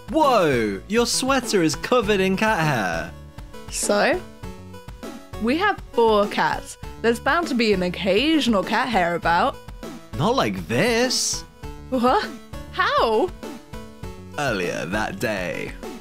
Whoa! Your sweater is covered in cat hair. So? We have 4 cats. There's bound to be an occasional cat hair about. Not like this. What? How? Earlier that day,